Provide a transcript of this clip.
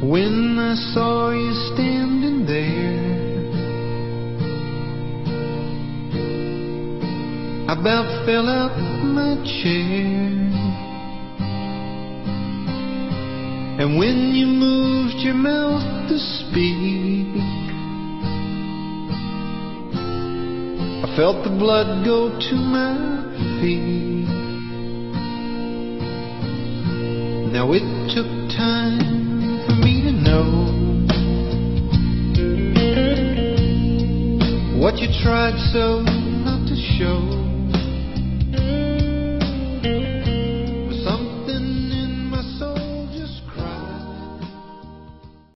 When I saw you standing there, I about fell out my chair. And when you moved your mouth to speak, I felt the blood go to my feet. Now it took time for me to know what you tried so not to show.